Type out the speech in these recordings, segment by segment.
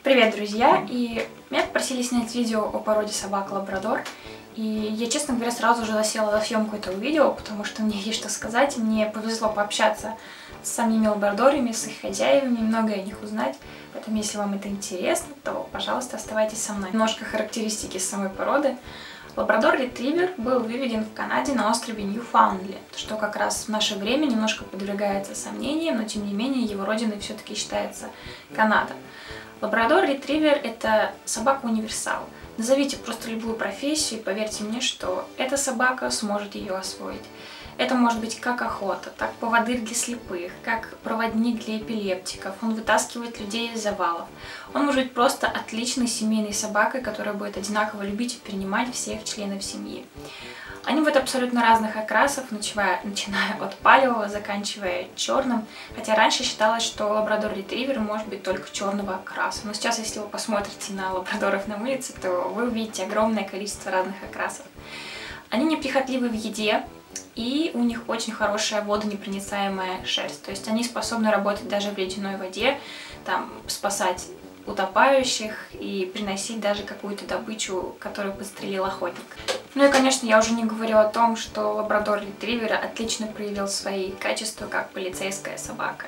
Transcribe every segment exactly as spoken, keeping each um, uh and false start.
Привет, друзья! И меня попросили снять видео о породе собак лабрадор. И я, честно говоря, сразу же засела за съемку этого видео, потому что мне есть что сказать. Мне повезло пообщаться с самими лабрадорами, с их хозяевами, многое о них узнать. Поэтому, если вам это интересно, то, пожалуйста, оставайтесь со мной. Немножко характеристики самой породы. Лабрадор-ретривер был выведен в Канаде на острове Ньюфаундленд, что как раз в наше время немножко подвергается сомнениям, но тем не менее его родиной все-таки считается Канада. Лабрадор-ретривер – это собака-универсал. Назовите просто любую профессию, и поверьте мне, что эта собака сможет ее освоить. Это может быть как охота, так поводырь для слепых, как проводник для эпилептиков. Он вытаскивает людей из завалов. Он может быть просто отличной семейной собакой, которая будет одинаково любить и принимать всех членов семьи. Они будут абсолютно разных окрасов, начиная, начиная от палевого, заканчивая черным. Хотя раньше считалось, что лабрадор-ретривер может быть только черного окраса. Но сейчас, если вы посмотрите на лабрадоров на улице, то вы увидите огромное количество разных окрасов. Они неприхотливы в еде, и у них очень хорошая водонепроницаемая шерсть. То есть они способны работать даже в ледяной воде, там, спасать утопающих и приносить даже какую-то добычу, которую подстрелил охотник. Ну и, конечно, я уже не говорю о том, что лабрадор-ретривер отлично проявил свои качества как полицейская собака.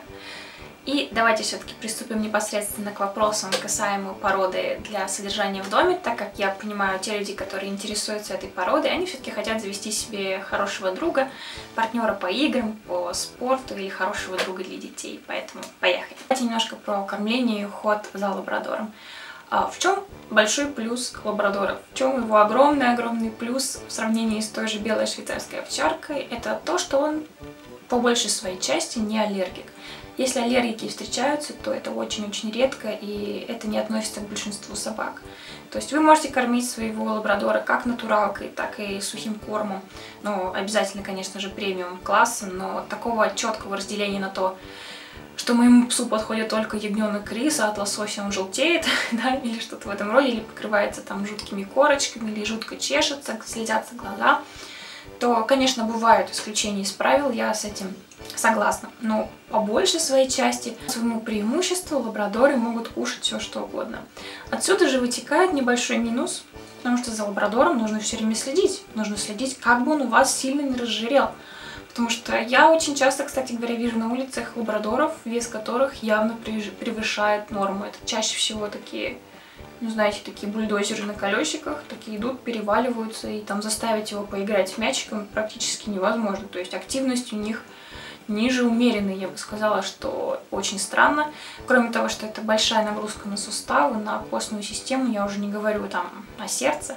И давайте все-таки приступим непосредственно к вопросам касаемо породы для содержания в доме, так как я понимаю, те люди, которые интересуются этой породой, они все-таки хотят завести себе хорошего друга, партнера по играм, по спорту или хорошего друга для детей. Поэтому поехали. Давайте немножко про кормление и уход за лабрадором. В чем большой плюс лабрадора? В чем его огромный-огромный плюс в сравнении с той же белой швейцарской овчаркой? Это то, что он по большей своей части не аллергик. Если аллергики встречаются, то это очень-очень редко, и это не относится к большинству собак. То есть вы можете кормить своего лабрадора как натуралкой, так и сухим кормом. Ну, обязательно, конечно же, премиум классом, но такого четкого разделения на то, что моему псу подходит только ягненок рис, а от лосося он желтеет, да, или что-то в этом роде, или покрывается там жуткими корочками, или жутко чешется, слезятся глаза, то, конечно, бывают исключения из правил, я с этим согласна. Но по большей своей части, своему преимуществу, лабрадоры могут кушать все что угодно. Отсюда же вытекает небольшой минус, потому что за лабрадором нужно все время следить. Нужно следить, как бы он у вас сильно не разжирел. Потому что я очень часто, кстати говоря, вижу на улицах лабрадоров, вес которых явно превышает норму. Это чаще всего такие, ну знаете, такие бульдозеры на колесиках, такие идут, переваливаются, и там заставить его поиграть с мячиком практически невозможно. То есть активность у них ниже умеренной, я бы сказала, что очень странно. Кроме того, что это большая нагрузка на суставы, на костную систему, я уже не говорю там о сердце,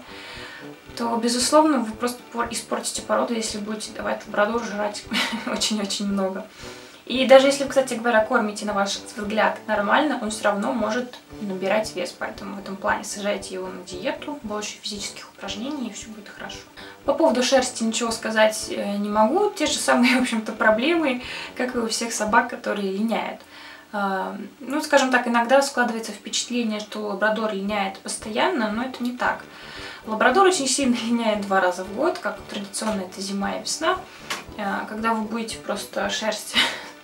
то, безусловно, вы просто испортите породу, если будете давать лабрадору жрать очень-очень много. И даже если вы, кстати говоря, кормите, на ваш взгляд, нормально, он все равно может набирать вес. Поэтому в этом плане сажайте его на диету, больше физических упражнений, и все будет хорошо. По поводу шерсти ничего сказать не могу. Те же самые, в общем-то, проблемы, как и у всех собак, которые линяют. Ну, скажем так, иногда складывается впечатление, что лабрадор линяет постоянно, но это не так. Лабрадор очень сильно линяет два раза в год, как традиционно это зима и весна, когда вы будете просто шерсть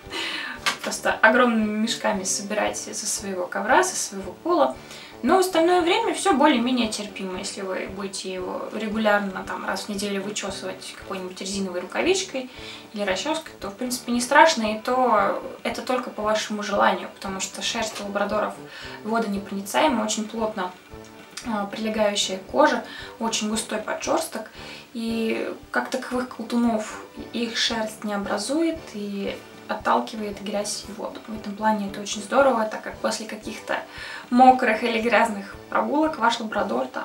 просто огромными мешками собирать со своего ковра, со своего пола. Но в остальное время все более-менее терпимо. Если вы будете его регулярно там, раз в неделю вычесывать какой-нибудь резиновой рукавичкой или расческой, то в принципе не страшно, и то это только по вашему желанию, потому что шерсть у лабрадоров водонепроницаемая, очень плотно прилегающая кожа, очень густой подшерсток, и как таковых колтунов их шерсть не образует и отталкивает грязь и воду. В этом плане это очень здорово, так как после каких-то мокрых или грязных прогулок ваш лабрадор там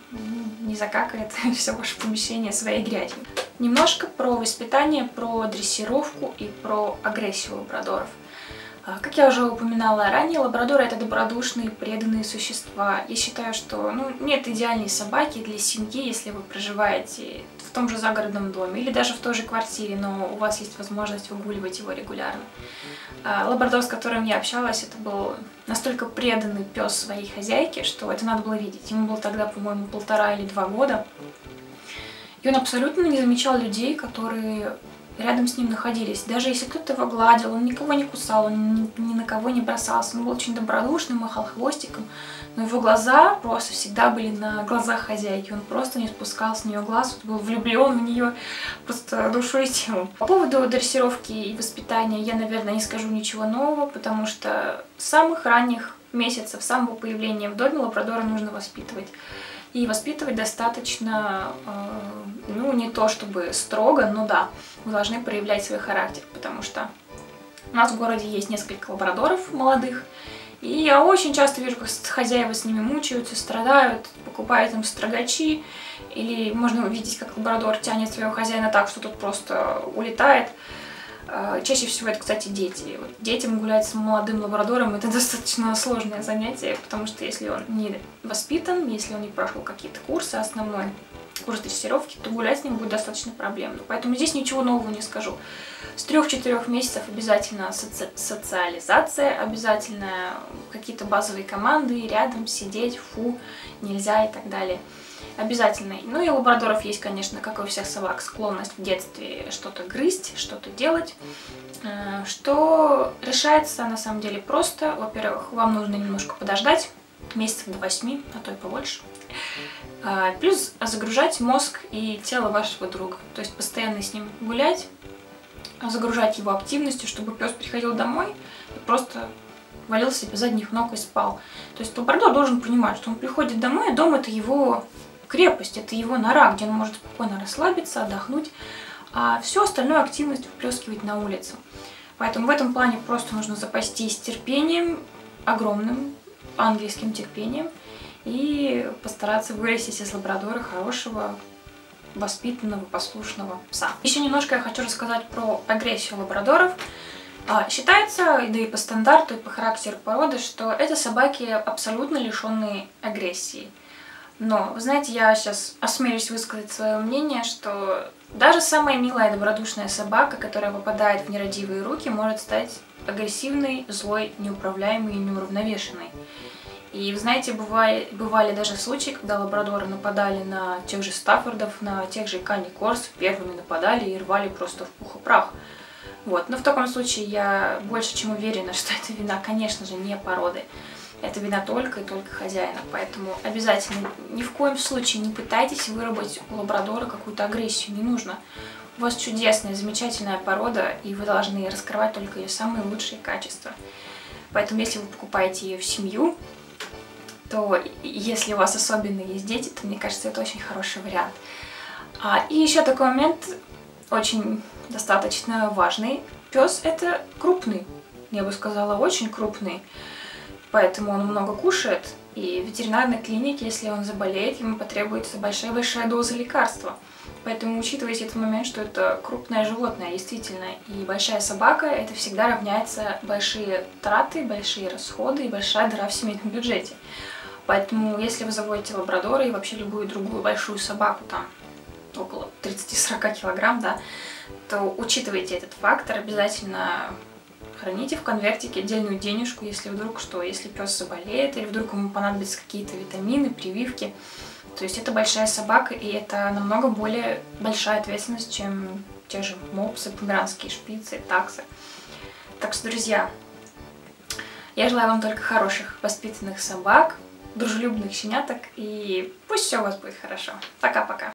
не закакает все ваше помещение своей грязью. Немножко про воспитание, про дрессировку и про агрессию лабрадоров. Как я уже упоминала ранее, лабрадоры — это добродушные, преданные существа. Я считаю, что ну, нет идеальной собаки для семьи, если вы проживаете в том же загородном доме или даже в той же квартире, но у вас есть возможность выгуливать его регулярно. Лабрадор, с которым я общалась, это был настолько преданный пес своей хозяйке, что это надо было видеть. Ему было тогда, по-моему, полтора или два года. И он абсолютно не замечал людей, которые рядом с ним находились. Даже если кто-то его гладил, он никого не кусал, он ни, ни на кого не бросался. Он был очень добродушный, махал хвостиком. Но его глаза просто всегда были на глазах хозяйки. Он просто не спускал с нее глаз, он был влюблен в нее просто душой и телом. По поводу дрессировки и воспитания я, наверное, не скажу ничего нового, потому что с самых ранних месяцев, с самого появления в доме лабрадора нужно воспитывать. И воспитывать достаточно, э, ну, не то чтобы строго, но да, вы должны проявлять свой характер, потому что у нас в городе есть несколько лабрадоров молодых, и я очень часто вижу, как хозяева с ними мучаются, страдают, покупают им строгачи, или можно увидеть, как лабрадор тянет своего хозяина так, что тот просто улетает. Чаще всего это, кстати, дети. Вот детям гулять с молодым лабрадором — это достаточно сложное занятие, потому что если он не воспитан, если он не прошел какие-то курсы, основной курс дрессировки, то гулять с ним будет достаточно проблемно. Поэтому здесь ничего нового не скажу. С трех-четырех месяцев обязательно соци социализация, обязательно какие-то базовые команды, рядом сидеть, фу, нельзя и так далее. Обязательно. Ну и у лабрадоров есть, конечно, как и у всех собак, склонность в детстве что-то грызть, что-то делать, что решается на самом деле просто. Во-первых, вам нужно немножко подождать, месяцев до восьми, а то и побольше. Плюс загружать мозг и тело вашего друга. То есть постоянно с ним гулять, загружать его активностью, чтобы пес приходил домой и просто валился без задних ног и спал. То есть лабрадор должен понимать, что он приходит домой, а дом — это его крепость, это его нора, где он может спокойно расслабиться, отдохнуть, а всю остальную активность выплескивать на улицу. Поэтому в этом плане просто нужно запастись терпением, огромным ангельским терпением, и постараться вырастить из лабрадора хорошего, воспитанного, послушного пса. Еще немножко я хочу рассказать про агрессию лабрадоров. Считается, да и по стандарту, и по характеру породы, что это собаки абсолютно лишенные агрессии. Но, вы знаете, я сейчас осмелюсь высказать свое мнение, что даже самая милая добродушная собака, которая попадает в нерадивые руки, может стать агрессивной, злой, неуправляемой и неуравновешенной. И, вы знаете, бывали, бывали даже случаи, когда лабрадоры нападали на тех же стаффордов, на тех же Кани Корс, первыми нападали и рвали просто в пух и прах. Вот. Но в таком случае я больше чем уверена, что это вина, конечно же, не породы. Это вина только и только хозяина. Поэтому обязательно ни в коем случае не пытайтесь выработать у лабрадора какую-то агрессию. Не нужно. У вас чудесная, замечательная порода, и вы должны раскрывать только ее самые лучшие качества. Поэтому если вы покупаете ее в семью, то если у вас особенно есть дети, то мне кажется, это очень хороший вариант. А, и еще такой момент очень достаточно важный. Пес — это крупный, я бы сказала, очень крупный. Поэтому он много кушает, и в ветеринарной клинике, если он заболеет, ему потребуется большая-большая доза лекарства. Поэтому учитывайте этот момент, что это крупное животное, действительно, и большая собака — это всегда равняется большие траты, большие расходы и большая дыра в семейном бюджете. Поэтому, если вы заводите лабрадора и вообще любую другую большую собаку, там, около тридцати-сорока килограмм, да, то учитывайте этот фактор, обязательно храните в конвертике отдельную денежку, если вдруг что, если пес заболеет или вдруг ему понадобятся какие-то витамины, прививки. То есть это большая собака, и это намного более большая ответственность, чем те же мопсы, померанские шпицы, таксы. Так что, друзья, я желаю вам только хороших воспитанных собак, дружелюбных щеняток, и пусть все у вас будет хорошо. Пока-пока.